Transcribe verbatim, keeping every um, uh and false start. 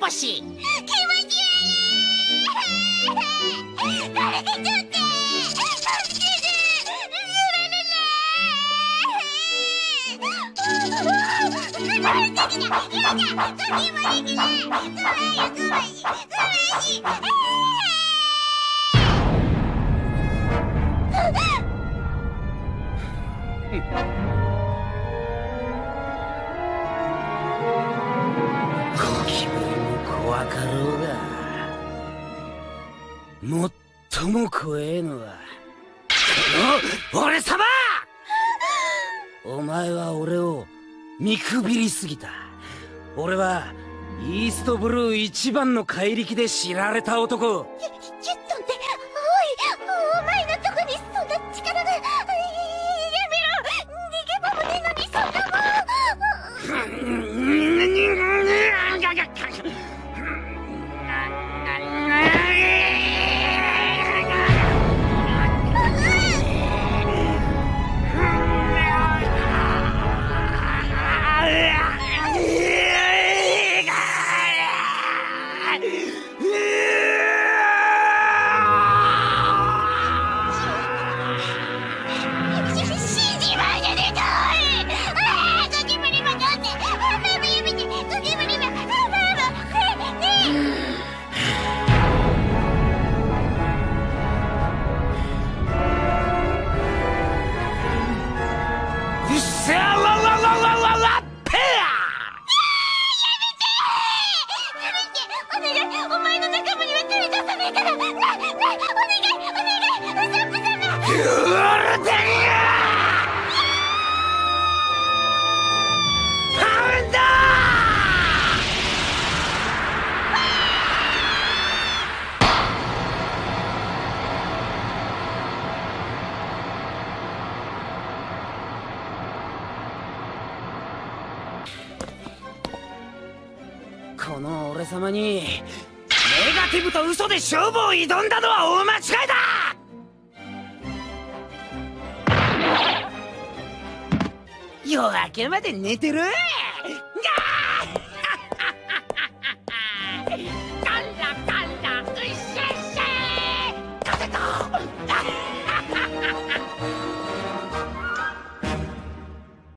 ばし。 気持ち悪い。誰かちょって助けて。やだ、やだ、かきもできない。かわいい、かわいい、かわいい。 ゴキブリも怖かろうが、最も怖えのはこの俺様。お前は俺を見くびりすぎた。俺はイーストブルー一番の怪力で知られた男。 キュットンって、おい、お前のとこにそんな力が。やめろ、逃げ場もねえのにそんなもん。 この俺様にネガティブと嘘で勝負を挑んだのは大間違いだ。夜明けまで寝てる。ガ